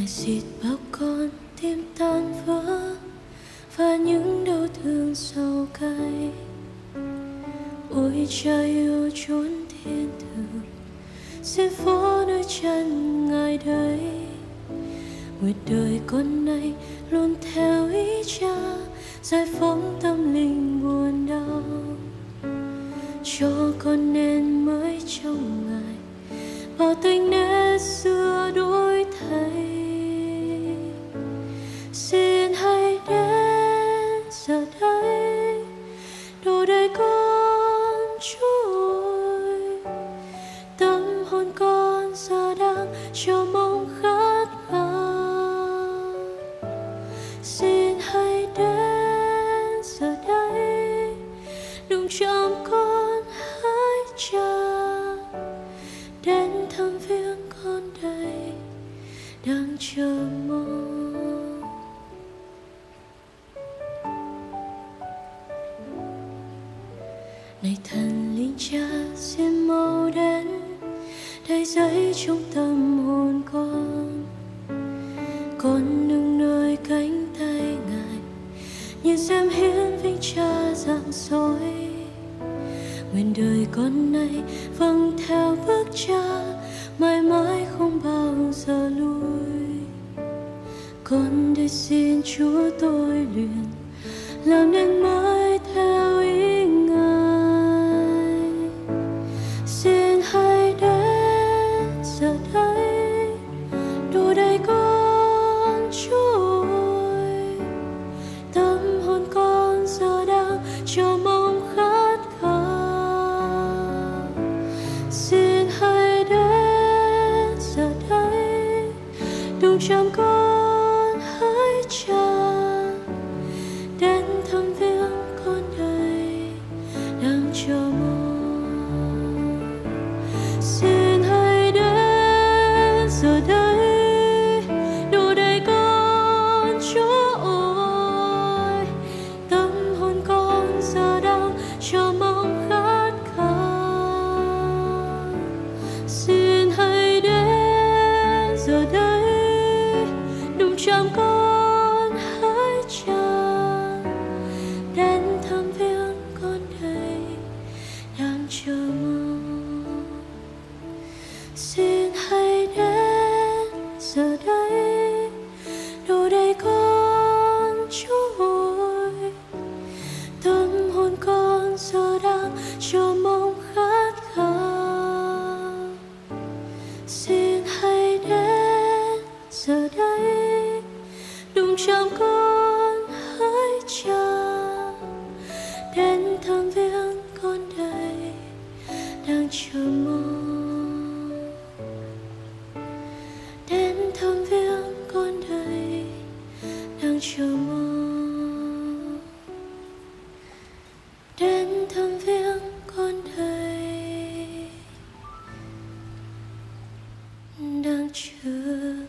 ngày xịt bao con tim tan vỡ và những đau thương sâu cay. Ôi cha yêu chốn thiên đường, xin phố nơi chân ngài đây. Nguyệt đời con nay luôn theo ý cha, giải phóng tâm linh buồn đau, cho con nên mới trong ngài, bảo tình nét xưa đổi thay. Xin hãy đến giờ đây, đồ đầy con trôi, tâm hồn con giờ đang chờ mong khát khao. Xin hãy đến giờ đây, đừng chạm con hãy cha, đến thăm viếng con đây đang chờ mong. Này thần linh cha xin mau đến, đầy dẫy trong tâm hồn con nương nơi cánh tay ngài, nhìn xem hiến vinh cha rạng soi. Nguyện đời con nay vâng theo bước cha, mãi mãi không bao giờ lui. Con đây xin Chúa tôi luyện, làm nên mãi theo ý ngài. Xin hãy đến giờ đây, đồ đầy con trôi, tâm hồn con giờ đang chờ mong khát khao. Xin hãy đến giờ đây, đừng chạm con hãy cha, đến thăm viếng con đây đang chờ mong. Xin hãy đến giờ đây, đồ đầy con trôi, tâm hồn con giờ đang chờ mong khát khao. Xin hãy đến giờ đây, đừng chạm con hãy cha, đến thăm viếng con đây đang chờ mong. Xin hãy đến giờ đây, đồ đầy con trôi, tâm hồn con giờ đang chờ mong khát khao. Xin hãy đến giờ đây, đừng chạm con hãy cha, đến thăm viếng con đây đang chờ mong. Đến thăm viếng con đây đang chờ mong. Đến thăm viếng con đây đang chờ